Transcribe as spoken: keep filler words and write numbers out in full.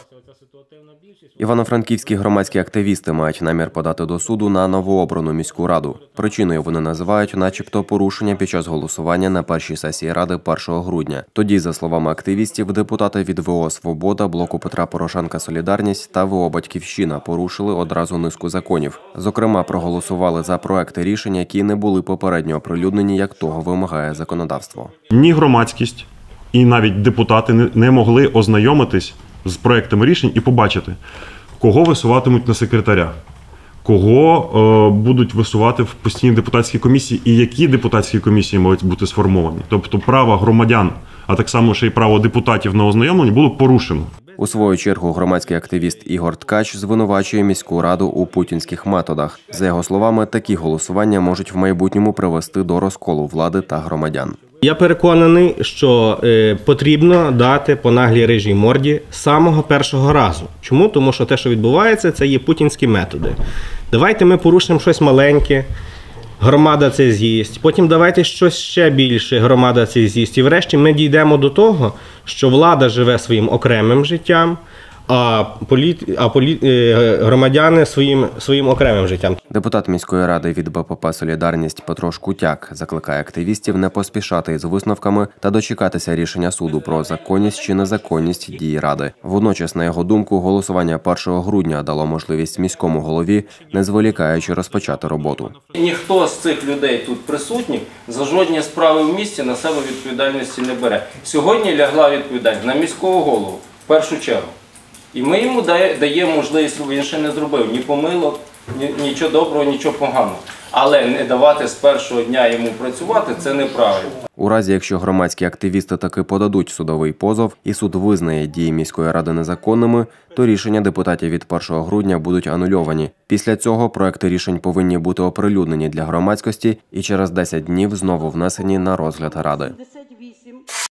Івано-франківські громадські активісти мають намір подати до суду на новообрану міську раду. Причиною вони називають начебто порушення під час голосування на першій сесії Ради першого грудня. Тоді, за словами активістів, депутати від ВО «Свобода», Блоку Петра Порошенка «Солідарність» та ВО «Батьківщина» порушили одразу низку законів. Зокрема, проголосували за проекти рішень, які не були попередньо оприлюднені, як того вимагає законодавство. Ні громадськість і навіть депутати не могли ознайомитись з проектами рішень і побачити, кого висуватимуть на секретаря, кого е, будуть висувати в постійні депутатські комісії і які депутатські комісії мають бути сформовані. Тобто право громадян, а так само ще й право депутатів на ознайомлення було порушено. У свою чергу громадський активіст Ігор Ткач звинувачує міську раду у путінських методах. За його словами, такі голосування можуть в майбутньому привести до розколу влади та громадян. Я переконаний, що е, потрібно дати по наглій рижій морді з самого першого разу. Чому? Тому що те, що відбувається, це є путінські методи. Давайте ми порушимо щось маленьке, громада це з'їсть. Потім давайте щось ще більше, громада це з'їсть. І врешті ми дійдемо до того, що влада живе своїм окремим життям, а, політ... а політ... громадяни своїм, своїм окремим життям. Депутат міської ради від БПП «Солідарність» Петро Шкутяк закликає активістів не поспішати із висновками та дочекатися рішення суду про законність чи незаконність дії ради. Водночас, на його думку, голосування першого грудня дало можливість міському голові, не зволікаючи, розпочати роботу. Ніхто з цих людей тут присутніх за жодні справи в місті на себе відповідальності не бере. Сьогодні лягла відповідальність на міського голову в першу чергу. І ми йому даємо можливість, він ще не зробив ні помилок, ні, нічого доброго, нічого поганого. Але не давати з першого дня йому працювати – це неправильно. У разі, якщо громадські активісти таки подадуть судовий позов і суд визнає дії міської ради незаконними, то рішення депутатів від першого грудня будуть анульовані. Після цього проекти рішень повинні бути оприлюднені для громадськості і через десять днів знову внесені на розгляд Ради.